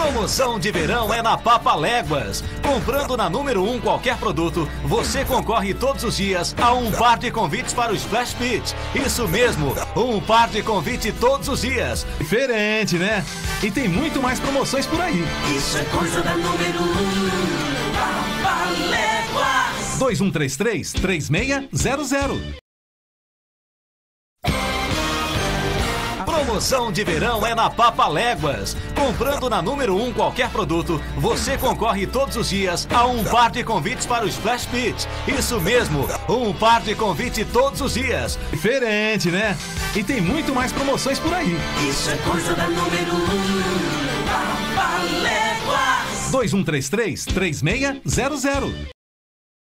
Promoção de verão é na Papaléguas. Comprando na número 1 qualquer produto, você concorre todos os dias a um par de convites para o Splash Pit. Isso mesmo, um par de convite todos os dias. Diferente, né? E tem muito mais promoções por aí. Isso é coisa da número 1, Papaléguas. 2133-3600. Promoção de verão é na Papaléguas. Comprando na número 1 qualquer produto, você concorre todos os dias a um par de convites para o Splash Pit. Isso mesmo, um par de convite todos os dias. Diferente, né? E tem muito mais promoções por aí. Isso é coisa da número 1, Papaléguas. 2133-3600.